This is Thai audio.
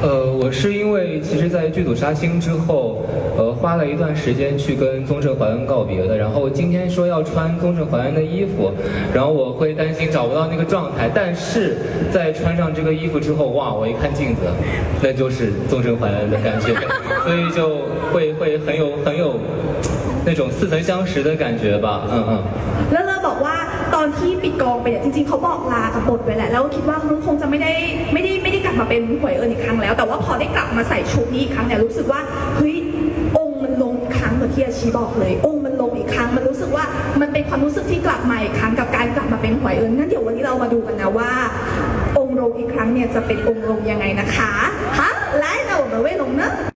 我是因为其实，在剧组杀青之后，花了一段时间去跟宗正怀恩告别的。然后今天说要穿宗正怀恩的衣服，然后我会担心找不到那个状态。但是在穿上这个衣服之后，哇，我一看镜子，那就是宗正怀恩的感觉，所以就会很有那种似曾相识的感觉吧。 แล้วเราบอกว่าตอนที่ปิดกองไปเนี่ยจริงๆเขาบอกลากับบทไปแหละแล้วคิดว่าเขาคงจะไม่ได้กลับมาเป็นหวยเอิญอีกครั้งแล้วแต่ว่าพอได้กลับมาใส่ชุดนี้อีกครั้งเนี่ยรู้สึกว่าเฮ้ยองค์มันลงอีกครั้งเหมือนที่อาชีบอกเลยองค์มันลงอีกครั้งมันรู้สึกว่ามันเป็นความรู้สึกที่กลับมาอีกครั้งกับการกลับมาเป็นหวยเอิญงั้นเดี๋ยววันนี้เรามาดูกันนะว่าองค์ลงอีกครั้งเนี่ยจะเป็นองค์ลงยังไงนะคะฮะ来那我们为龙呢